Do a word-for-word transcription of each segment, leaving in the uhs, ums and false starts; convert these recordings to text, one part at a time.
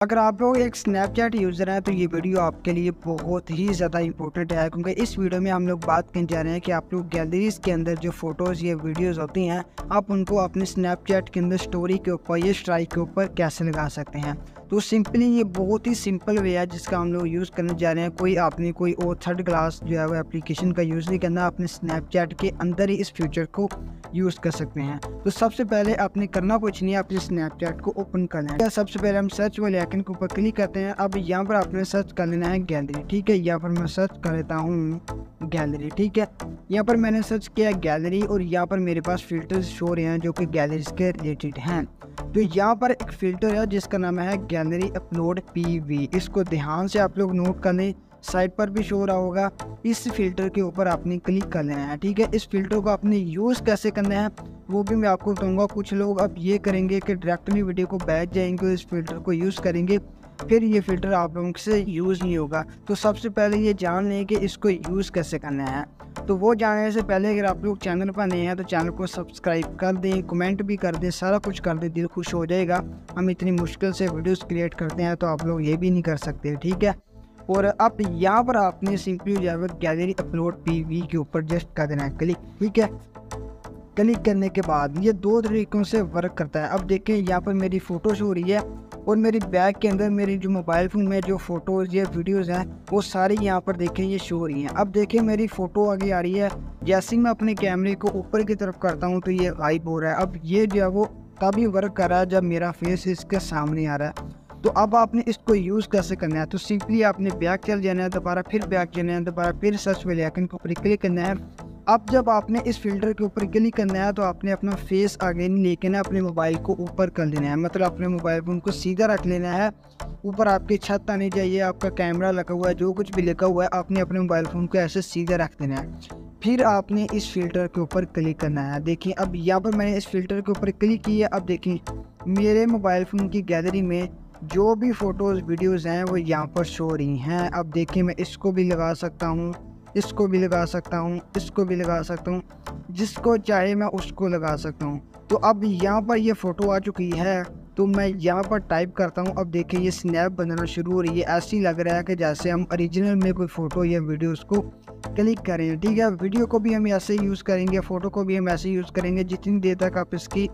अगर आप लोग एक स्नैपचैट यूज़र हैं तो ये वीडियो आपके लिए बहुत ही ज़्यादा इंपॉर्टेंट है, क्योंकि इस वीडियो में हम लोग बात करने जा रहे हैं कि आप लोग गैलरीज के अंदर जो फ़ोटोज़ या वीडियोज़ होती हैं आप उनको अपने स्नैपचैट के अंदर स्टोरी के ऊपर या स्ट्राइक के ऊपर कैसे लगा सकते हैं। तो सिंपली ये बहुत ही सिंपल वे है जिसका हम लोग यूज़ करने जा रहे हैं। कोई आपने कोई और थर्ड क्लास जो है वो एप्लीकेशन का यूज़ नहीं करना, अपने स्नैपचैट के अंदर ही इस फीचर को यूज़ कर सकते हैं। तो सबसे पहले आपने करना कुछ नहीं है, अपने स्नैपचैट को ओपन करना है। सबसे पहले हम सर्च वाले आइकन के ऊपर क्लिक करते हैं। अब यहाँ पर आपने सर्च कर लेना है गैलरी, ठीक है। यहाँ पर मैं सर्च कर लेता हूँ गैलरी, ठीक है। यहाँ पर मैंने सर्च किया गैलरी और यहाँ पर मेरे पास फिल्टर्स शो रहे हैं जो कि गैलरीज के रिलेटेड हैं। तो यहाँ पर एक फ़िल्टर है जिसका नाम है गैलरी अपलोड पीवी। इसको ध्यान से आप लोग नोट कर लें, साइड पर भी शो रहा होगा। इस फिल्टर के ऊपर आपने क्लिक कर लेना है, ठीक है। इस फिल्टर को आपने यूज़ कैसे करना है वो भी मैं आपको कहूँगा। कुछ लोग अब ये करेंगे कि डायरेक्टली वीडियो को बैठ जाएंगे, इस फिल्टर को यूज़ करेंगे, फिर ये फ़िल्टर आप लोगों से यूज़ नहीं होगा। तो सबसे पहले ये जान लें कि इसको यूज़ कैसे करना है। तो वो जानने से पहले अगर आप लोग चैनल पर नए हैं तो चैनल को सब्सक्राइब कर दें, कमेंट भी कर दें, सारा कुछ कर दें, दिल खुश हो जाएगा। हम इतनी मुश्किल से वीडियोस क्रिएट करते हैं तो आप लोग ये भी नहीं कर सकते, ठीक है। और अब यहाँ पर आपने सिंपली जो है गैलरी अपलोड पीवी के ऊपर जस्ट कर देना है क्लिक, ठीक है। क्लिक करने के बाद ये दो तरीकों से वर्क करता है। अब देखें यहाँ पर मेरी फ़ोटो शो हो रही है और मेरी बैग के अंदर मेरी जो मोबाइल फ़ोन में जो फ़ोटोज़ या वीडियोज़ हैं वो सारी यहाँ पर देखें ये शो हो रही हैं। अब देखें मेरी फ़ोटो आगे आ रही है, जैसे ही मैं अपने कैमरे को ऊपर की तरफ करता हूँ तो ये गायब हो रहा है। अब ये जो है वो तभी वर्क कर रहा है जब मेरा फेस इसके सामने आ रहा है। तो अब आपने इसको यूज़ कैसे करना है, तो सिंपली आपने बैक चल जाना है, दोबारा फिर बैक जाना है, दोबारा फिर सर्च वाले आइकन के ऊपर क्लिक करना है। अब जब आपने इस फिल्टर के ऊपर क्लिक करना है तो आपने अपना फेस आगे नहीं लेके ना अपने मोबाइल को ऊपर कर लेना है, मतलब अपने मोबाइल फोन को सीधा रख लेना है। ऊपर आपकी छत आनी चाहिए, आपका कैमरा लगा हुआ है, जो कुछ भी लगा हुआ है आपने अपने मोबाइल फ़ोन को ऐसे सीधा रख देना है। फिर आपने इस फिल्टर के ऊपर क्लिक करना है। देखिए अब यहाँ पर मैंने इस फिल्टर के ऊपर क्लिक किया। अब देखिए मेरे मोबाइल फ़ोन की गैलरी में जो भी फ़ोटोज़ वीडियोज़ हैं वो यहाँ पर शो रही हैं। अब देखिए मैं इसको भी लगा सकता हूँ, इसको भी लगा सकता हूँ, इसको भी लगा सकता हूँ, जिसको चाहे मैं उसको लगा सकता हूँ। तो अब यहाँ पर ये फ़ोटो आ चुकी है तो मैं यहाँ पर टाइप करता हूँ। अब देखिए ये स्नैप बनना शुरू हो रही है, ऐसे ही लग रहा है कि जैसे हम ओरिजिनल में कोई फ़ोटो या वीडियो उसको क्लिक करें, ठीक है। वीडियो को भी हम ऐसे यूज़ करेंगे, फ़ोटो को भी हम ऐसे यूज़ करेंगे। जितनी देर तक आप इसकी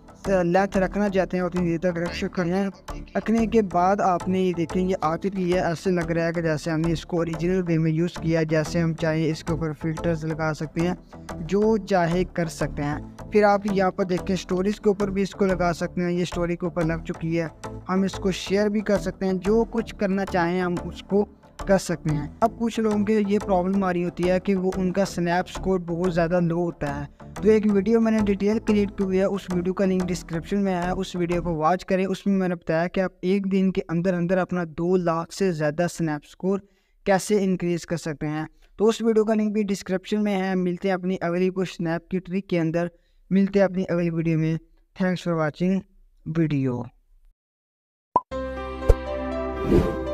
लेंथ रखना चाहते हैं उतनी देर तक रख सकते हैं। रखने के बाद आपने ये देखें ये आ चुकी है, ऐसे लग रहा है कि जैसे हमने इसको ओरिजिनल वे में यूज़ किया। जैसे हम चाहे इसके ऊपर फिल्टर्स लगा सकते हैं, जो चाहे कर सकते हैं। फिर आप यहाँ पर देखें स्टोरीज़ के ऊपर भी इसको लगा सकते हैं, ये स्टोरी के ऊपर लग चुकी है। हम इसको शेयर भी कर सकते हैं, जो कुछ करना चाहें हम उसको कर सकते हैं। अब कुछ लोगों के ये प्रॉब्लम आ रही होती है कि वो उनका स्नैप स्कोर बहुत ज़्यादा लो होता है। तो एक वीडियो मैंने डिटेल क्रिएट की हुई है, उस वीडियो का लिंक डिस्क्रिप्शन में है, उस वीडियो को वॉच करें। उसमें मैंने बताया कि आप एक दिन के अंदर अंदर अपना दो लाख से ज़्यादा स्नैप स्कोर कैसे इंक्रीज़ कर सकते हैं। तो उस वीडियो का लिंक भी डिस्क्रिप्शन में है। मिलते हैं अपनी अगली कुछ स्नैप की ट्रिक के अंदर, मिलते हैं अपनी अगली वीडियो में। Thanks for watching video.